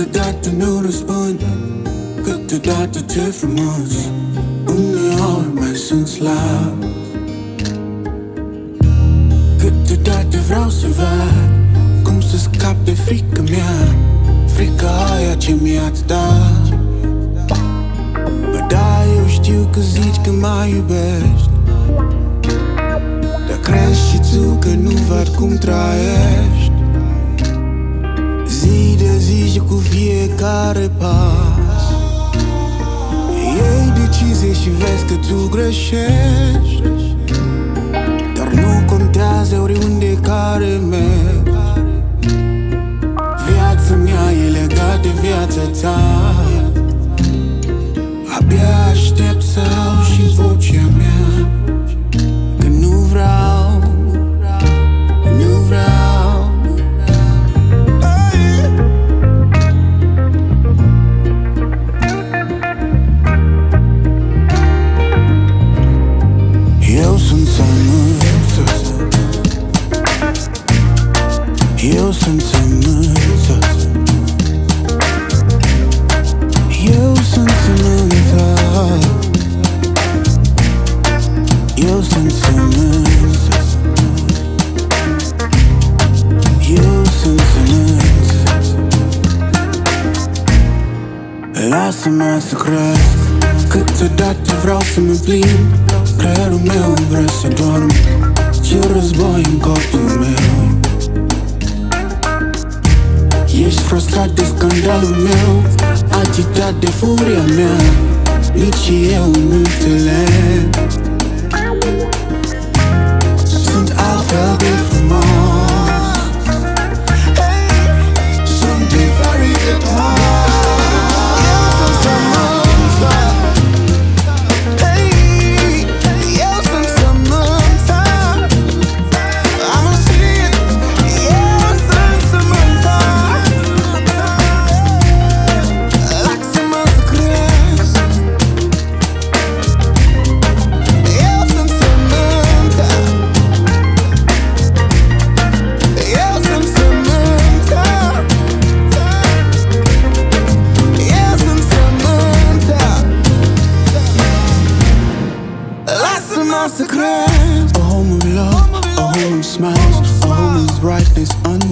Câteodată nu răspund, câteodată te frumos, uneori mai sunt slab. Câteodată vreau să văd cum să scap de frica mea, frica aia ce mi-ați dat. Bă, da, eu știu că zici că mă iubești, dar crezi și tu că nu văd cum trăiești. Zi de zi și cu fiecare pas iei decizie și vezi că tu greșești, dar nu contează oriunde care mergi. Viața mea e legată de viața ta. Abia aștept să auzi și vocea mea, că nu vreau, nu vreau. Eu sunt sămânță, eu sunt sămânță, eu sunt sămânță, eu sunt sămânță, eu sunt sămânță. Lasă-mă să cresc, câteodată vreau să mă plimb, creierul meu vrea să dorm, ce război în corpul meu. Ești frustrat de scandalul meu, agitat de furia mea, nici eu nu înțeleg. Sunt altfel de frumos, sunt diferit de tare. A home of love, a home of smiles, a home of brightness.